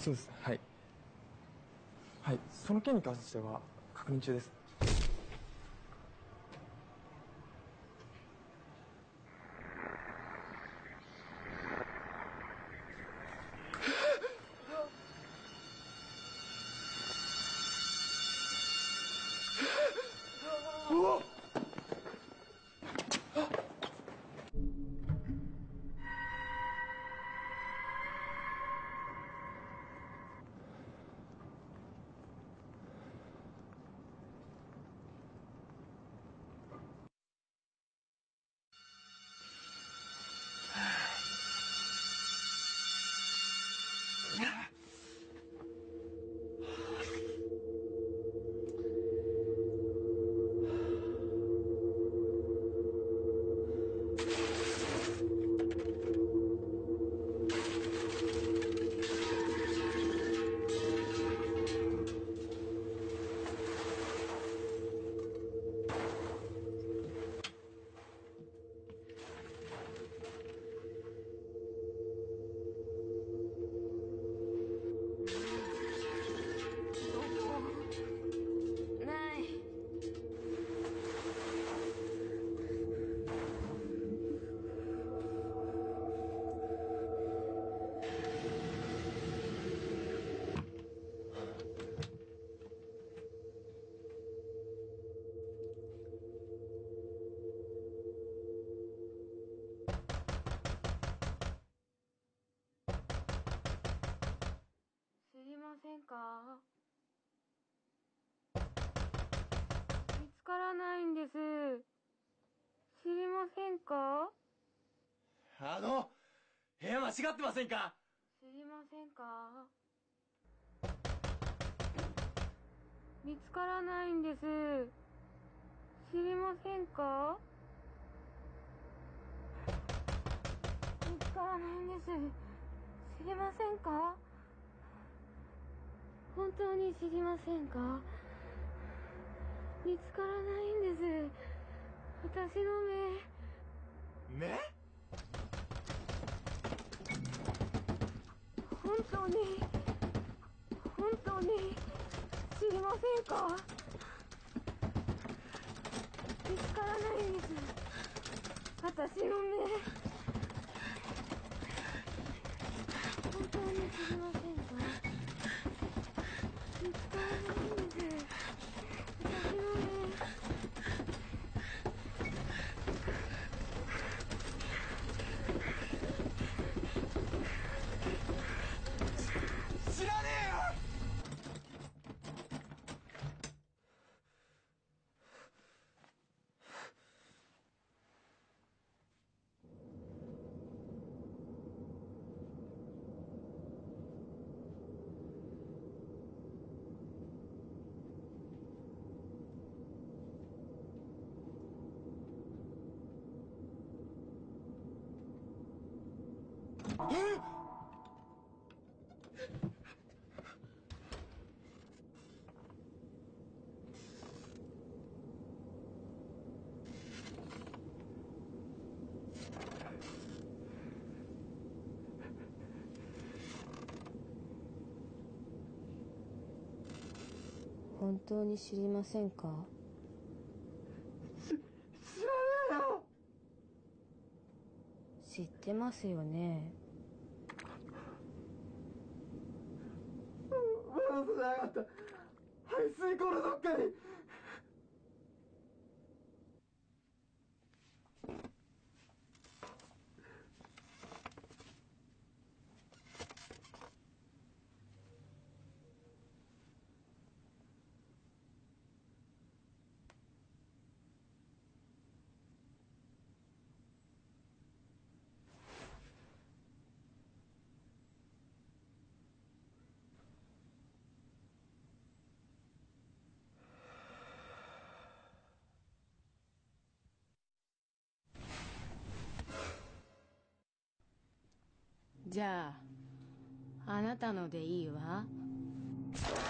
そうです。はい。はい。その件に関しては確認中です。うわっ！ ない。知りませんか？見つからないんです。知りませんか？ 部屋間違ってませんか？ 知りませんか？見つからないんです。知りませんか？見つからないんです。知りませんか？本当に知りませんか？見つからないんです。私の目。 目？ 本当に知りませんか？見つからないんです。私の目。本当に知りませんか？見つからないんです。私の目。 知らねえよ！ 本当に知りませんか？ 知らねえよ！ 知ってますよね？ 笑わせやがった。排水溝のどっかに。 じゃあ、あなたのでいいわ。